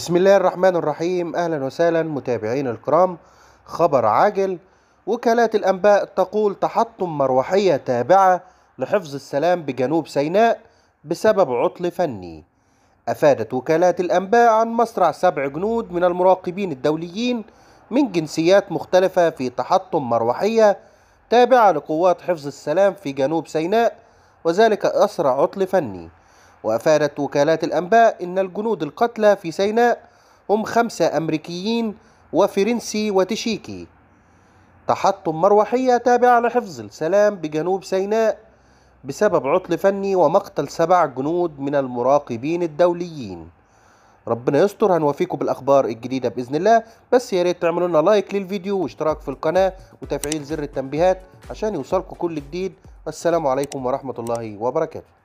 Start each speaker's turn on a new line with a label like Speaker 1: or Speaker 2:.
Speaker 1: بسم الله الرحمن الرحيم. أهلا وسهلا متابعين الكرام. خبر عاجل: وكالات الأنباء تقول تحطم مروحية تابعة لحفظ السلام بجنوب سيناء بسبب عطل فني. أفادت وكالات الأنباء عن مصرع 7 جنود من المراقبين الدوليين من جنسيات مختلفة في تحطم مروحية تابعة لقوات حفظ السلام في جنوب سيناء، وذلك أثر عطل فني. وأفادت وكالات الأنباء إن الجنود القتلى في سيناء هم 5 أمريكيين وفرنسي وتشيكي. تحطم مروحية تابعة لحفظ السلام بجنوب سيناء بسبب عطل فني ومقتل 7 جنود من المراقبين الدوليين. ربنا يستر. هنوافيكم بالأخبار الجديدة بإذن الله، بس يا ريت تعملوا لنا لايك للفيديو واشتراك في القناة وتفعيل زر التنبيهات عشان يوصلكم كل جديد. والسلام عليكم ورحمة الله وبركاته.